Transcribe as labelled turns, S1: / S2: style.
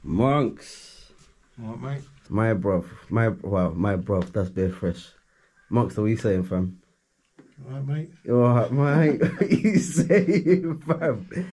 S1: Monks.
S2: What, mate?
S1: My bruv. My bruv, that's bare fresh. Monks, what are you saying, fam?
S2: Alright, mate?
S1: You alright, mate? What are you saying, fam?